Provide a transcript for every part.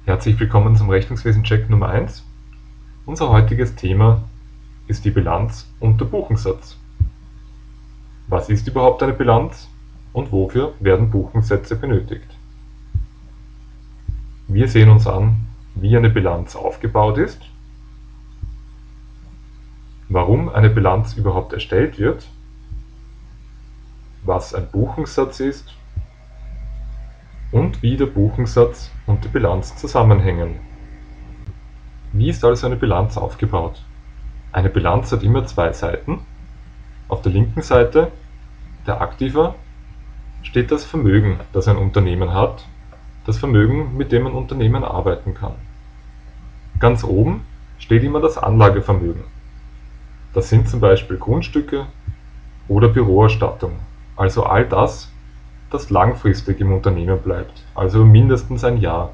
Herzlich willkommen zum Rechnungswesen-Check Nummer 1. Unser heutiges Thema ist die Bilanz und der Buchungssatz. Was ist überhaupt eine Bilanz und wofür werden Buchungssätze benötigt? Wir sehen uns an, wie eine Bilanz aufgebaut ist, warum eine Bilanz überhaupt erstellt wird, was ein Buchungssatz ist und wie der Buchungssatz und die Bilanz zusammenhängen. Wie ist also eine Bilanz aufgebaut? Eine Bilanz hat immer zwei Seiten. Auf der linken Seite, der Aktiva, steht das Vermögen, das ein Unternehmen hat, das Vermögen, mit dem ein Unternehmen arbeiten kann. Ganz oben steht immer das Anlagevermögen. Das sind zum Beispiel Grundstücke oder Büroausstattung, also all das, das langfristig im Unternehmen bleibt, also mindestens ein Jahr.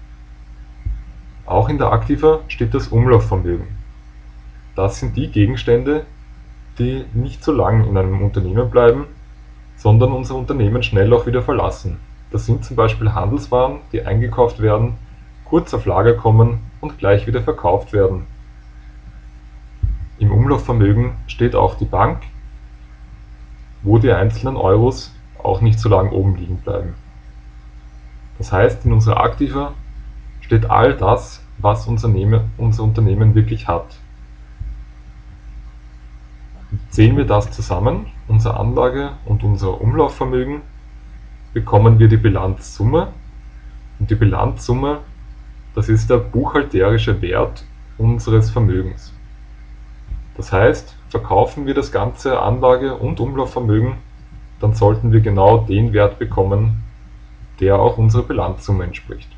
Auch in der Aktiva steht das Umlaufvermögen. Das sind die Gegenstände, die nicht so lang in einem Unternehmen bleiben, sondern unser Unternehmen schnell auch wieder verlassen. Das sind zum Beispiel Handelswaren, die eingekauft werden, kurz auf Lager kommen und gleich wieder verkauft werden. Im Umlaufvermögen steht auch die Bank, wo die einzelnen Euros auch nicht so lang oben liegen bleiben. Das heißt, in unserer Aktiva steht all das, was unser Unternehmen wirklich hat. Sehen wir das zusammen, unser Anlage- und unser Umlaufvermögen, bekommen wir die Bilanzsumme. Und die Bilanzsumme, das ist der buchhalterische Wert unseres Vermögens. Das heißt, verkaufen wir das ganze Anlage- und Umlaufvermögen, dann sollten wir genau den Wert bekommen, der auch unserer Bilanzsumme entspricht.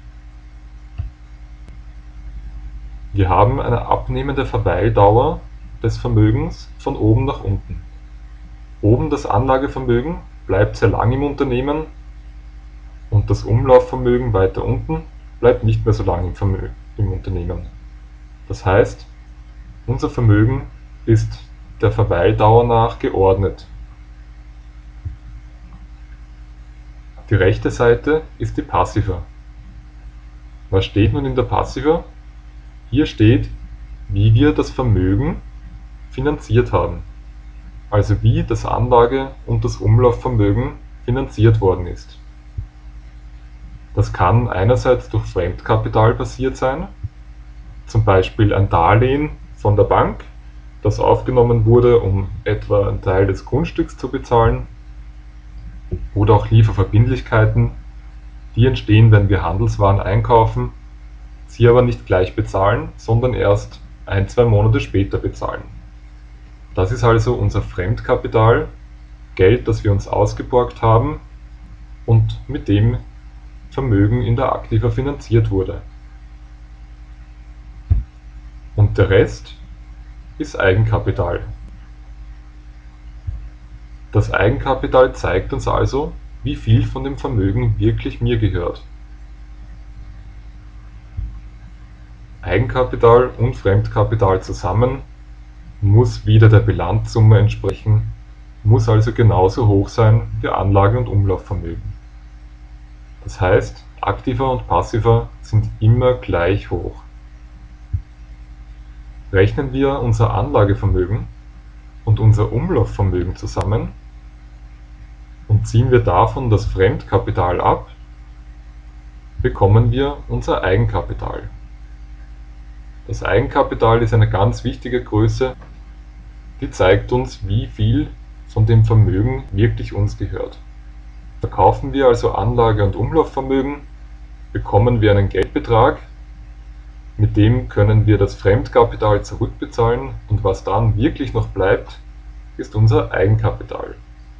Wir haben eine abnehmende Verweildauer des Vermögens von oben nach unten. Oben das Anlagevermögen bleibt sehr lang im Unternehmen und das Umlaufvermögen weiter unten bleibt nicht mehr so lang im Unternehmen. Das heißt, unser Vermögen ist der Verweildauer nach geordnet. Die rechte Seite ist die Passiva. Was steht nun in der Passiva? Hier steht, wie wir das Vermögen finanziert haben, also wie das Anlage- und das Umlaufvermögen finanziert worden ist. Das kann einerseits durch Fremdkapital passiert sein, zum Beispiel ein Darlehen von der Bank, das aufgenommen wurde, um etwa einen Teil des Grundstücks zu bezahlen, oder auch Lieferverbindlichkeiten, die entstehen, wenn wir Handelswaren einkaufen, sie aber nicht gleich bezahlen, sondern erst 1-2 Monate später bezahlen. Das ist also unser Fremdkapital, Geld, das wir uns ausgeborgt haben und mit dem Vermögen in der Aktiva finanziert wurde. Und der Rest ist Eigenkapital. Das Eigenkapital zeigt uns also, wie viel von dem Vermögen wirklich mir gehört. Eigenkapital und Fremdkapital zusammen muss wieder der Bilanzsumme entsprechen, muss also genauso hoch sein wie Anlage- und Umlaufvermögen. Das heißt, Aktiva und Passiva sind immer gleich hoch. Rechnen wir unser Anlagevermögen und unser Umlaufvermögen zusammen und ziehen wir davon das Fremdkapital ab, bekommen wir unser Eigenkapital. Das Eigenkapital ist eine ganz wichtige Größe, die zeigt uns, wie viel von dem Vermögen wirklich uns gehört. Verkaufen wir also Anlage- und Umlaufvermögen, bekommen wir einen Geldbetrag, mit dem können wir das Fremdkapital zurückbezahlen und was dann wirklich noch bleibt, ist unser Eigenkapital.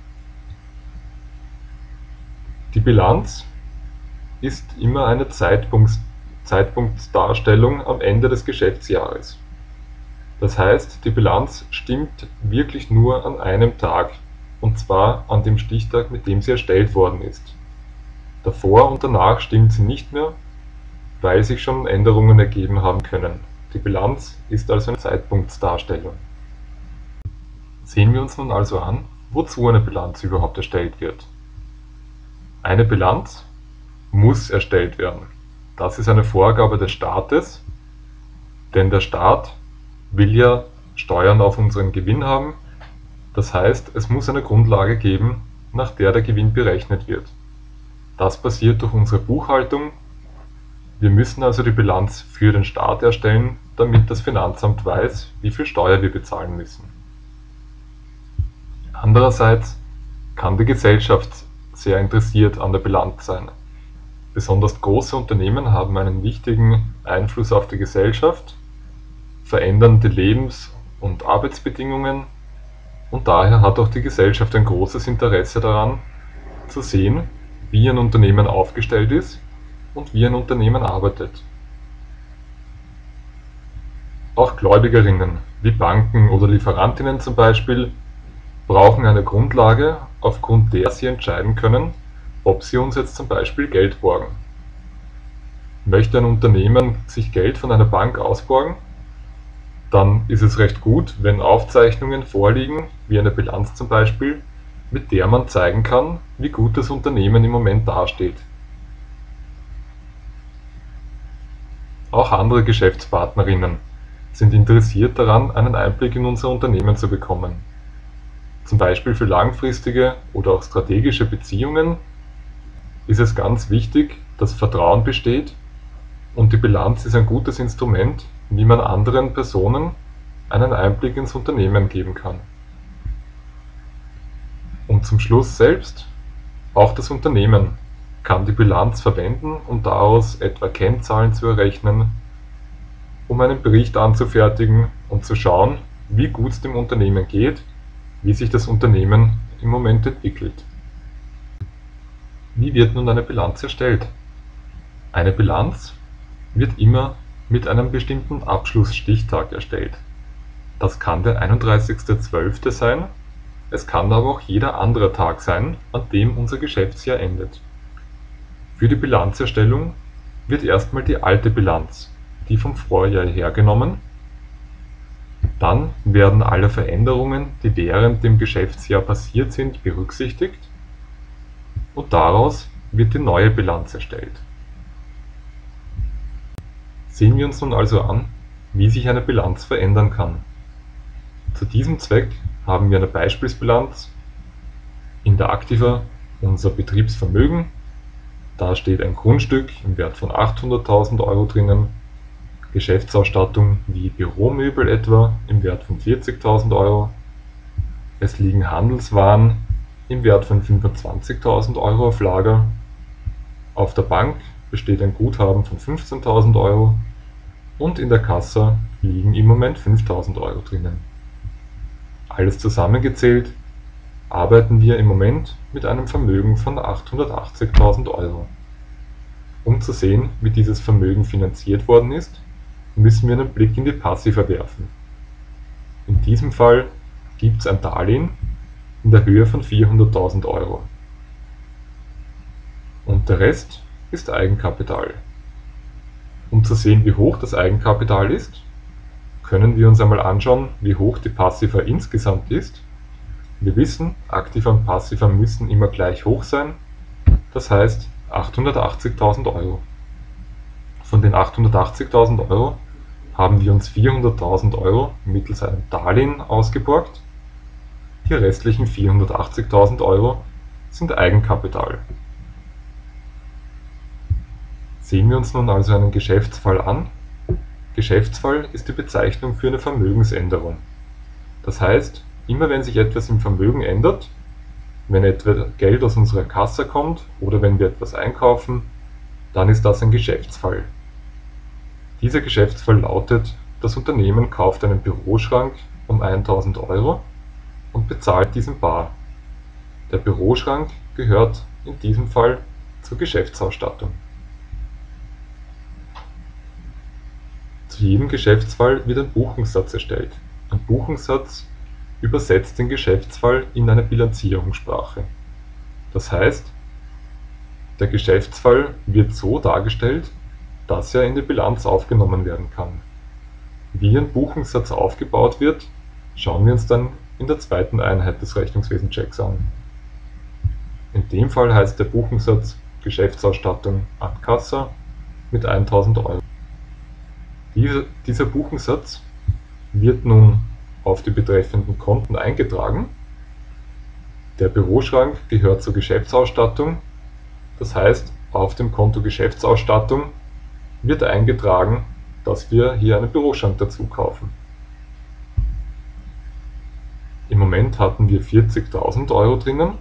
Die Bilanz ist immer eine Zeitpunktdarstellung am Ende des Geschäftsjahres. Das heißt, die Bilanz stimmt wirklich nur an einem Tag, und zwar an dem Stichtag, mit dem sie erstellt worden ist. Davor und danach stimmt sie nicht mehr, weil sich schon Änderungen ergeben haben können. Die Bilanz ist also eine Zeitpunktsdarstellung. Sehen wir uns nun also an, wozu eine Bilanz überhaupt erstellt wird. Eine Bilanz muss erstellt werden. Das ist eine Vorgabe des Staates, denn der Staat will ja Steuern auf unseren Gewinn haben. Das heißt, es muss eine Grundlage geben, nach der der Gewinn berechnet wird. Das passiert durch unsere Buchhaltung. Wir müssen also die Bilanz für den Staat erstellen, damit das Finanzamt weiß, wie viel Steuer wir bezahlen müssen. Andererseits kann die Gesellschaft sehr interessiert an der Bilanz sein. Besonders große Unternehmen haben einen wichtigen Einfluss auf die Gesellschaft, verändern die Lebens- und Arbeitsbedingungen, und daher hat auch die Gesellschaft ein großes Interesse daran, zu sehen, wie ein Unternehmen aufgestellt ist und wie ein Unternehmen arbeitet. Auch Gläubigerinnen, wie Banken oder Lieferantinnen zum Beispiel, brauchen eine Grundlage, aufgrund der sie entscheiden können, ob sie uns jetzt zum Beispiel Geld borgen. Möchte ein Unternehmen sich Geld von einer Bank ausborgen, dann ist es recht gut, wenn Aufzeichnungen vorliegen, wie eine Bilanz zum Beispiel, mit der man zeigen kann, wie gut das Unternehmen im Moment dasteht. Auch andere Geschäftspartnerinnen sind interessiert daran, einen Einblick in unser Unternehmen zu bekommen. Zum Beispiel für langfristige oder auch strategische Beziehungen ist es ganz wichtig, dass Vertrauen besteht, und die Bilanz ist ein gutes Instrument, wie man anderen Personen einen Einblick ins Unternehmen geben kann. Und zum Schluss selbst, auch das Unternehmen kann die Bilanz verwenden, um daraus etwa Kennzahlen zu errechnen, um einen Bericht anzufertigen und zu schauen, wie gut es dem Unternehmen geht, wie sich das Unternehmen im Moment entwickelt. Wie wird nun eine Bilanz erstellt? Eine Bilanz wird immer mit einem bestimmten Abschlussstichtag erstellt. Das kann der 31.12. sein, es kann aber auch jeder andere Tag sein, an dem unser Geschäftsjahr endet. Für die Bilanzerstellung wird erstmal die alte Bilanz, die vom Vorjahr hergenommen. Dann werden alle Veränderungen, die während dem Geschäftsjahr passiert sind, berücksichtigt, und daraus wird die neue Bilanz erstellt. Sehen wir uns nun also an, wie sich eine Bilanz verändern kann. Zu diesem Zweck haben wir eine Beispielsbilanz. In der Aktiva unser Betriebsvermögen. Da steht ein Grundstück im Wert von 800.000 Euro drinnen, Geschäftsausstattung wie Büromöbel etwa im Wert von 40.000 Euro. Es liegen Handelswaren im Wert von 25.000 Euro auf Lager. Auf der Bank besteht ein Guthaben von 15.000 Euro und in der Kassa liegen im Moment 5.000 Euro drinnen. Alles zusammengezählt arbeiten wir im Moment mit einem Vermögen von 880.000 Euro. Um zu sehen, wie dieses Vermögen finanziert worden ist, müssen wir einen Blick in die Passiva werfen. In diesem Fall gibt es ein Darlehen in der Höhe von 400.000 Euro. Und der Rest ist Eigenkapital. Um zu sehen, wie hoch das Eigenkapital ist, können wir uns einmal anschauen, wie hoch die Passiva insgesamt ist. Wir wissen, Aktiva und Passiva müssen immer gleich hoch sein, das heißt 880.000 Euro. Von den 880.000 Euro haben wir uns 400.000 Euro mittels einem Darlehen ausgeborgt. Die restlichen 480.000 Euro sind Eigenkapital. Sehen wir uns nun also einen Geschäftsfall an. Geschäftsfall ist die Bezeichnung für eine Vermögensänderung. Das heißt, immer wenn sich etwas im Vermögen ändert, wenn etwa Geld aus unserer Kasse kommt oder wenn wir etwas einkaufen, dann ist das ein Geschäftsfall. Dieser Geschäftsfall lautet, das Unternehmen kauft einen Büroschrank um 1.000 Euro und bezahlt diesen bar. Der Büroschrank gehört in diesem Fall zur Geschäftsausstattung. Zu jedem Geschäftsfall wird ein Buchungssatz erstellt. Ein Buchungssatz übersetzt den Geschäftsfall in eine Bilanzierungssprache. Das heißt, der Geschäftsfall wird so dargestellt, dass er in die Bilanz aufgenommen werden kann. Wie ein Buchungssatz aufgebaut wird, schauen wir uns dann in der zweiten Einheit des Rechnungswesenchecks an. In dem Fall heißt der Buchungssatz Geschäftsausstattung ad cassa mit 1000 Euro. Dieser Buchungssatz wird nun auf die betreffenden Konten eingetragen. Der Büroschrank gehört zur Geschäftsausstattung, das heißt, auf dem Konto Geschäftsausstattung wird eingetragen, dass wir hier einen Büroschrank dazu kaufen. Im Moment hatten wir 40.000 Euro drinnen.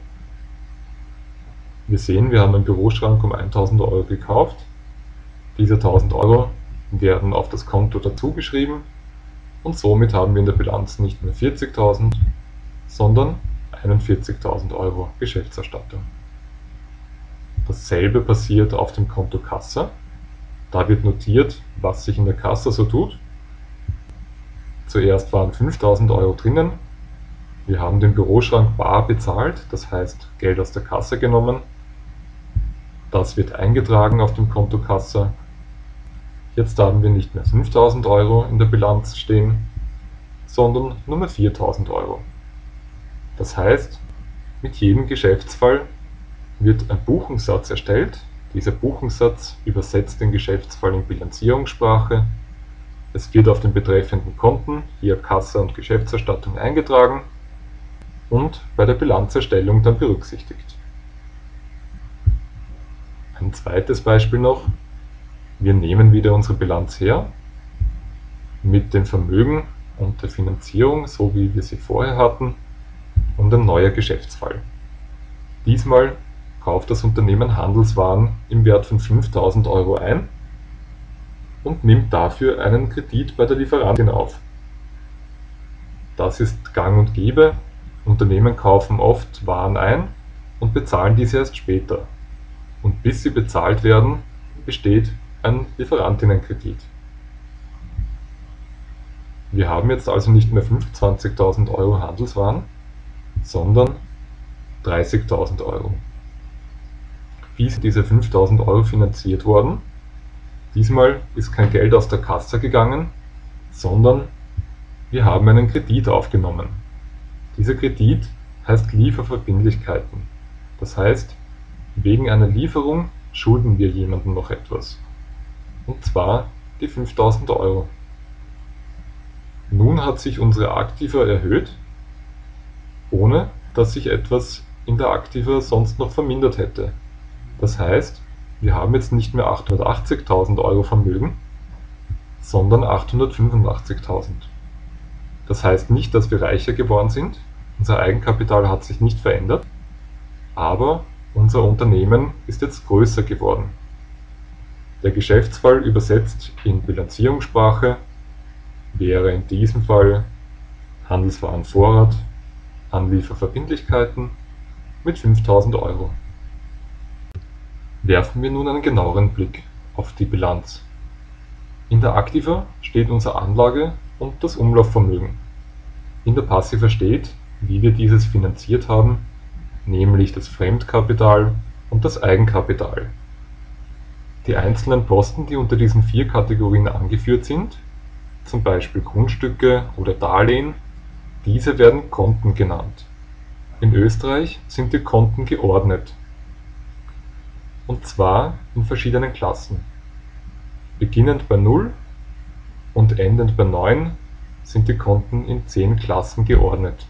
Wir sehen, wir haben einen Büroschrank um 1000 Euro gekauft. Diese 1000 Euro werden auf das Konto dazu geschrieben und somit haben wir in der Bilanz nicht mehr 40.000, sondern 41.000 Euro Geschäftsausstattung. Dasselbe passiert auf dem Konto Kasse. Da wird notiert, was sich in der Kasse so tut. Zuerst waren 5.000 Euro drinnen. Wir haben den Büroschrank bar bezahlt, das heißt Geld aus der Kasse genommen. Das wird eingetragen auf dem Konto Kasse. Jetzt haben wir nicht mehr 5.000 Euro in der Bilanz stehen, sondern nur mehr 4.000 Euro. Das heißt, mit jedem Geschäftsfall wird ein Buchungssatz erstellt. Dieser Buchungssatz übersetzt den Geschäftsfall in Bilanzierungssprache. Es wird auf den betreffenden Konten, hier Kasse und Geschäftserstattung, eingetragen und bei der Bilanzerstellung dann berücksichtigt. Ein zweites Beispiel noch. Wir nehmen wieder unsere Bilanz her mit dem Vermögen und der Finanzierung, so wie wir sie vorher hatten, und ein neuer Geschäftsfall. Diesmal kauft das Unternehmen Handelswaren im Wert von 5.000 Euro ein und nimmt dafür einen Kredit bei der Lieferantin auf. Das ist gang und gäbe. Unternehmen kaufen oft Waren ein und bezahlen diese erst später. Und bis sie bezahlt werden, besteht ein Lieferantinnenkredit. Wir haben jetzt also nicht mehr 25.000 Euro Handelswaren, sondern 30.000 Euro. Wie sind diese 5.000 Euro finanziert worden? Diesmal ist kein Geld aus der Kasse gegangen, sondern wir haben einen Kredit aufgenommen. Dieser Kredit heißt Lieferverbindlichkeiten. Das heißt, wegen einer Lieferung schulden wir jemandem noch etwas. Und zwar die 5.000 Euro. Nun hat sich unsere Aktiva erhöht, ohne dass sich etwas in der Aktiva sonst noch vermindert hätte. Das heißt, wir haben jetzt nicht mehr 880.000 Euro Vermögen, sondern 885.000. Das heißt nicht, dass wir reicher geworden sind, unser Eigenkapital hat sich nicht verändert, aber unser Unternehmen ist jetzt größer geworden. Der Geschäftsfall übersetzt in Bilanzierungssprache wäre in diesem Fall Handelswarenvorrat an Lieferverbindlichkeiten mit 5.000 Euro. Werfen wir nun einen genaueren Blick auf die Bilanz. In der Aktiva steht unsere Anlage und das Umlaufvermögen. In der Passiva steht, wie wir dieses finanziert haben, nämlich das Fremdkapital und das Eigenkapital. Die einzelnen Posten, die unter diesen 4 Kategorien angeführt sind, zum Beispiel Grundstücke oder Darlehen, diese werden Konten genannt. In Österreich sind die Konten geordnet, und zwar in verschiedenen Klassen. Beginnend bei 0 und endend bei 9 sind die Konten in 10 Klassen geordnet.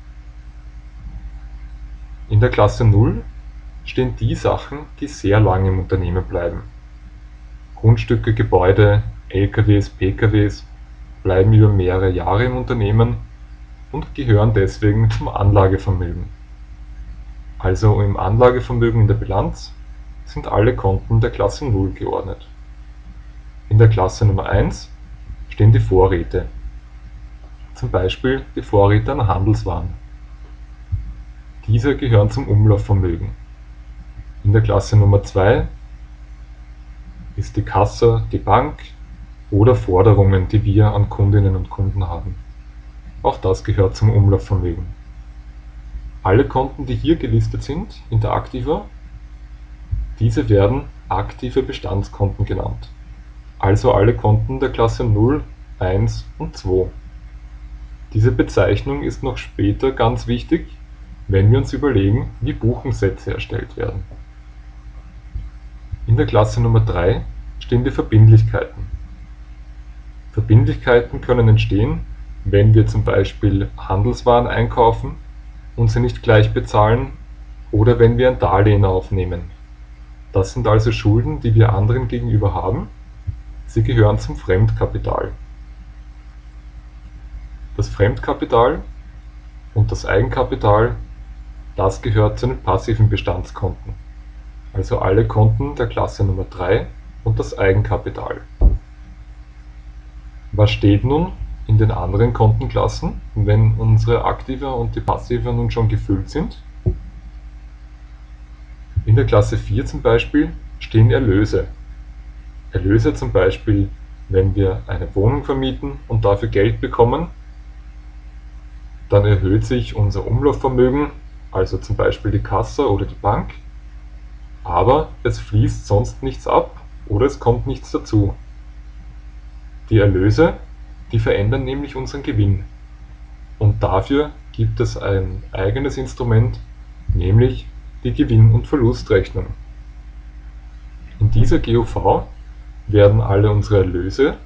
In der Klasse 0 stehen die Sachen, die sehr lange im Unternehmen bleiben. Grundstücke, Gebäude, LKWs, PKWs bleiben über mehrere Jahre im Unternehmen und gehören deswegen zum Anlagevermögen. Also im Anlagevermögen in der Bilanz sind alle Konten der Klasse 0 geordnet. In der Klasse Nummer 1 stehen die Vorräte, zum Beispiel die Vorräte an Handelswaren. Diese gehören zum Umlaufvermögen. In der Klasse Nummer 2 ist die Kasse, die Bank oder Forderungen, die wir an Kundinnen und Kunden haben. Auch das gehört zum Umlaufvermögen. Alle Konten, die hier gelistet sind in der Aktiva, diese werden aktive Bestandskonten genannt. Also alle Konten der Klasse 0, 1 und 2. Diese Bezeichnung ist noch später ganz wichtig, wenn wir uns überlegen, wie Buchungssätze erstellt werden. In der Klasse Nummer 3 stehen die Verbindlichkeiten. Verbindlichkeiten können entstehen, wenn wir zum Beispiel Handelswaren einkaufen und sie nicht gleich bezahlen oder wenn wir ein Darlehen aufnehmen. Das sind also Schulden, die wir anderen gegenüber haben. Sie gehören zum Fremdkapital. Das Fremdkapital und das Eigenkapital, das gehört zu den passiven Bestandskonten, also alle Konten der Klasse Nummer 3 und das Eigenkapital. Was steht nun in den anderen Kontenklassen, wenn unsere aktive und die passive nun schon gefüllt sind? In der Klasse 4 zum Beispiel stehen Erlöse. Erlöse zum Beispiel, wenn wir eine Wohnung vermieten und dafür Geld bekommen, dann erhöht sich unser Umlaufvermögen, also zum Beispiel die Kasse oder die Bank, aber es fließt sonst nichts ab oder es kommt nichts dazu. Die Erlöse, die verändern nämlich unseren Gewinn. Und dafür gibt es ein eigenes Instrument, nämlich die Gewinn- und Verlustrechnung. In dieser GOV werden alle unsere Erlöse,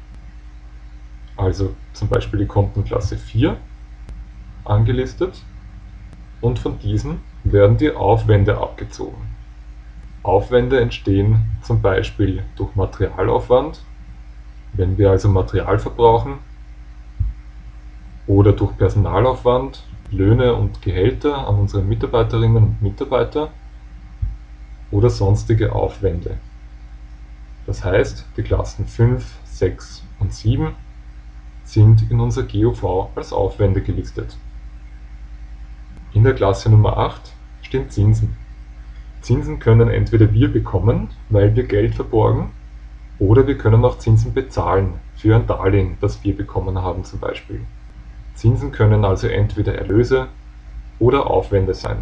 also zum Beispiel die Kontenklasse 4, angelistet und von diesen werden die Aufwände abgezogen. Aufwände entstehen zum Beispiel durch Materialaufwand, wenn wir also Material verbrauchen, oder durch Personalaufwand, Löhne und Gehälter an unsere Mitarbeiterinnen und Mitarbeiter oder sonstige Aufwände. Das heißt, die Klassen 5, 6 und 7 sind in unserer GOV als Aufwände gelistet. In der Klasse Nummer 8 stehen Zinsen. Zinsen können entweder wir bekommen, weil wir Geld verborgen, oder wir können auch Zinsen bezahlen für ein Darlehen, das wir bekommen haben zum Beispiel. Zinsen können also entweder Erlöse oder Aufwände sein.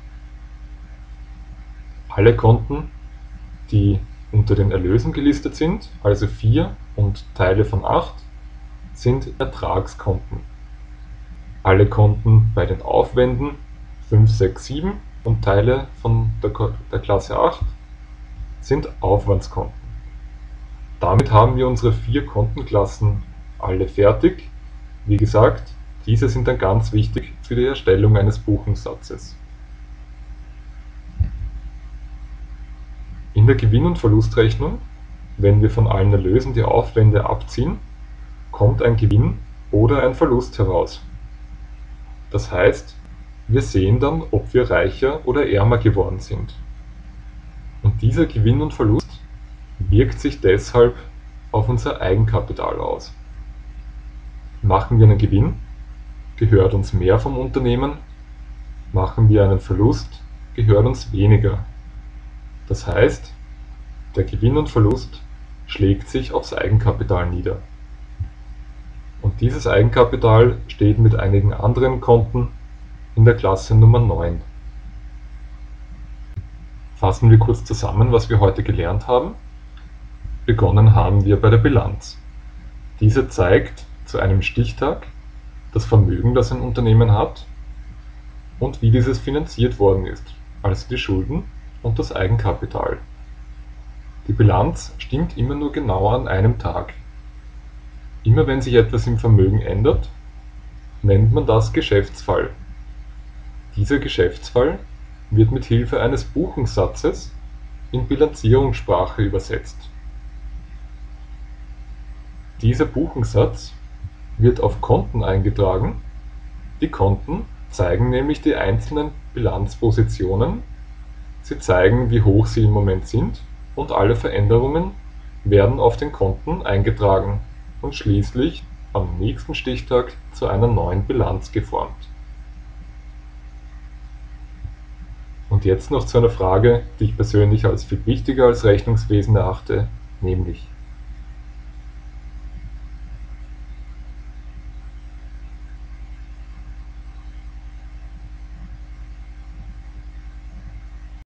Alle Konten, die unter den Erlösen gelistet sind, also 4 und Teile von 8, sind Ertragskonten. Alle Konten bei den Aufwänden 5, 6, 7 und Teile von der Klasse 8 sind Aufwandskonten. Damit haben wir unsere 4 Kontenklassen alle fertig. Wie gesagt, diese sind dann ganz wichtig für die Erstellung eines Buchungssatzes. In der Gewinn- und Verlustrechnung, wenn wir von allen Erlösen die Aufwände abziehen, kommt ein Gewinn oder ein Verlust heraus. Das heißt, wir sehen dann, ob wir reicher oder ärmer geworden sind. Und dieser Gewinn und Verlust wirkt sich deshalb auf unser Eigenkapital aus. Machen wir einen Gewinn, gehört uns mehr vom Unternehmen, machen wir einen Verlust, gehört uns weniger. Das heißt, der Gewinn und Verlust schlägt sich aufs Eigenkapital nieder. Und dieses Eigenkapital steht mit einigen anderen Konten in der Klasse Nummer 9. Fassen wir kurz zusammen, was wir heute gelernt haben. Begonnen haben wir bei der Bilanz. Diese zeigt zu einem Stichtag das Vermögen, das ein Unternehmen hat und wie dieses finanziert worden ist, also die Schulden und das Eigenkapital. Die Bilanz stimmt immer nur genau an einem Tag. Immer wenn sich etwas im Vermögen ändert, nennt man das Geschäftsfall. Dieser Geschäftsfall wird mit Hilfe eines Buchungssatzes in Bilanzierungssprache übersetzt. Dieser Buchungssatz wird auf Konten eingetragen. Die Konten zeigen nämlich die einzelnen Bilanzpositionen. Sie zeigen, wie hoch sie im Moment sind, und alle Veränderungen werden auf den Konten eingetragen und schließlich am nächsten Stichtag zu einer neuen Bilanz geformt. Und jetzt noch zu einer Frage, die ich persönlich als viel wichtiger als Rechnungswesen erachte, nämlich: